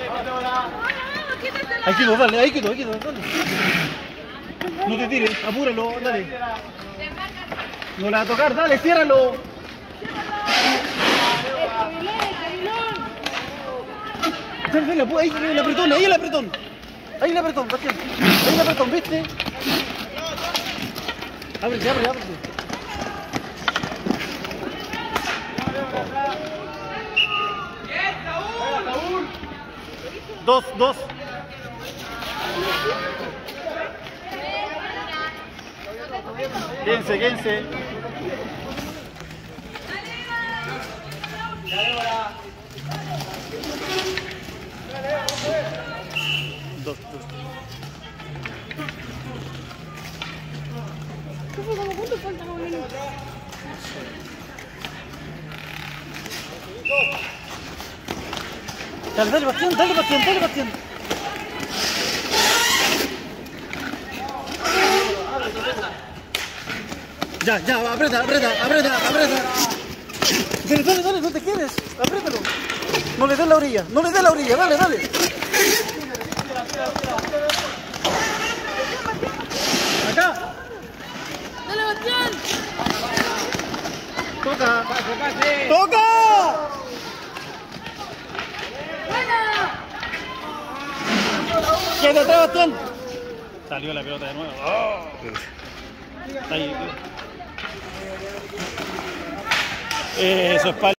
Ahí quedó, dale, ahí quedó, dale. No te tires, apúralo, dale. No la va a tocar, dale, ciérralo. Dale, ahí el apretón, ahí el apretón. Ahí el apretón, Bastián. Ahí el apretón, ¿viste? Ábrete. Dos. Quédense. Dos. ¿Cuánto falta más o menos? Dale, Bastián. Ya, aprieta. Dale, no te quedes, apriétalo. No le des la orilla, dale. Acá. ¡Dale, Bastián! Toca. Quédate atrás, Bastián. Salió la pelota de nuevo. Oh. Ahí. Eso es